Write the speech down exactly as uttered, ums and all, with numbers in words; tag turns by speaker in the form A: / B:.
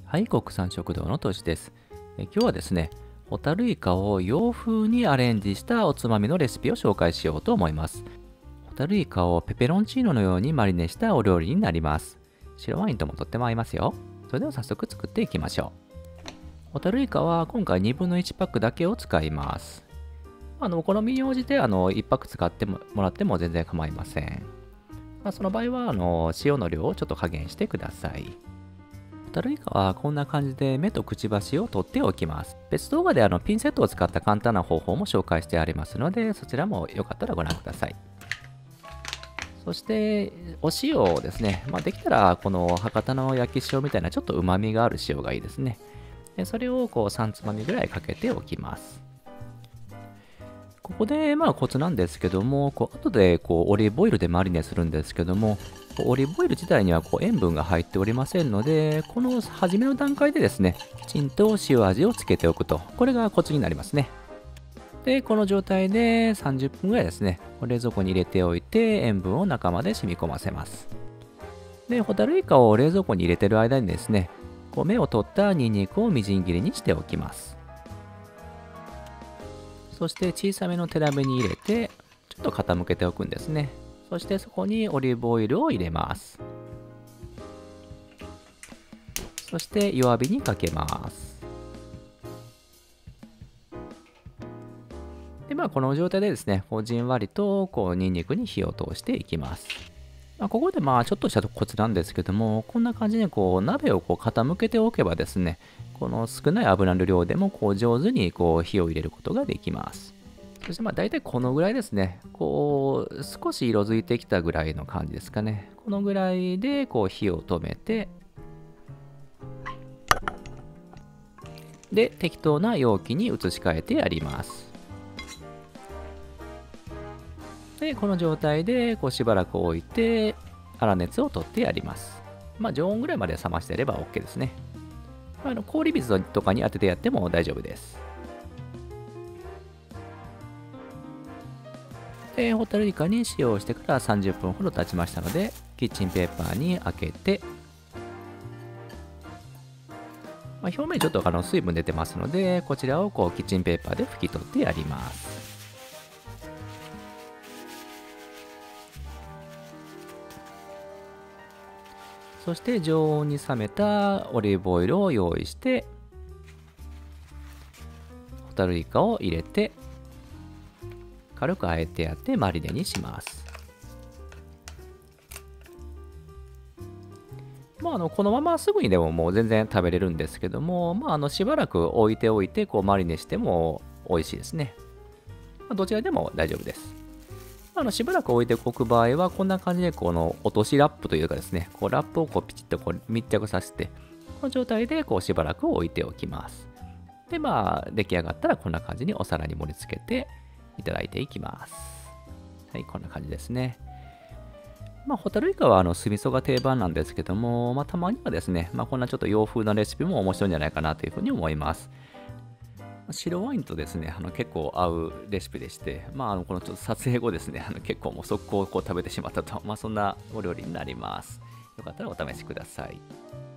A: はい、国産食堂のとしです。え今日はですね、ホタルイカを洋風にアレンジしたおつまみのレシピを紹介しようと思います。ホタルイカをペペロンチーノのようにマリネしたお料理になります。白ワインともとっても合いますよ。それでは早速作っていきましょう。ホタルイカは今回にぶんのいちパックだけを使います。あのお好みに応じてあのいちパック使ってもらっても全然構いません。まあ、その場合はあの塩の量をちょっと加減してください。ホタルイカはこんな感じで目とくちばしを取っておきます。別動画であのピンセットを使った簡単な方法も紹介してありますので、そちらもよかったらご覧ください。そしてお塩をですね、まあ、できたらこの博多の焼き塩みたいなちょっとうまみがある塩がいいですね。でそれをこうさんつまみぐらいかけておきます。ここでまあコツなんですけども、こう後でこうオリーブオイルでマリネするんですけども、オリーブオイル自体にはこう塩分が入っておりませんので、この初めの段階でですね、きちんと塩味をつけておくと、これがコツになりますね。で、この状態でさんじゅっぷんぐらいですね、冷蔵庫に入れておいて、塩分を中まで染み込ませます。で、ホタルイカを冷蔵庫に入れてる間にですね、こう芽を取ったニンニクをみじん切りにしておきます。そして小さめの手鍋に入れて、ちょっと傾けておくんですね。そしてそこにオリーブオイルを入れます。そして弱火にかけます。で、まあこの状態でですね、こうじんわりとこうニンニクに火を通していきます。まあ、ここでまあちょっとしたコツなんですけども、こんな感じでこう鍋をこう傾けておけばですね、この少ない油の量でもこう上手にこう火を入れることができます。そしてまあ大体このぐらいですね、こう少し色づいてきたぐらいの感じですかね。このぐらいでこう火を止めて、で適当な容器に移し替えてやります。でこの状態でこうしばらく置いて粗熱を取ってやります。まあ常温ぐらいまで冷ましてやれば OK ですね。あの氷水とかに当ててやっても大丈夫です。でホタルイカに塩をしてからさんじゅっぷんほど経ちましたので、キッチンペーパーに開けて、まあ、表面ちょっとあの水分出てますので、こちらをこうキッチンペーパーで拭き取ってやります。そして常温に冷めたオリーブオイルを用意して、ホタルイカを入れて、軽くあえてやってマリネにします。まあ、あのこのまますぐにでももう全然食べれるんですけども、まあ、あのしばらく置いておいてこうマリネしても美味しいですね。まあ、どちらでも大丈夫です。あのしばらく置いておく場合はこんな感じでこの落としラップというかですね、こうラップをこうピチッとこう密着させて、この状態でこうしばらく置いておきます。で、まあ出来上がったらこんな感じにお皿に盛り付けていただいていきます。はい、こんな感じですね。まあ、ホタルイカはあの酢味噌が定番なんですけども、まあ、たまにはですね、まあ、こんなちょっと洋風なレシピも面白いんじゃないかなというふうに思います。白ワインとですね、あの結構合うレシピでして、まあ、あのこのちょっと撮影後ですね、あの結構もう速攻こう食べてしまったと、まあ、そんなお料理になります。よかったらお試しください。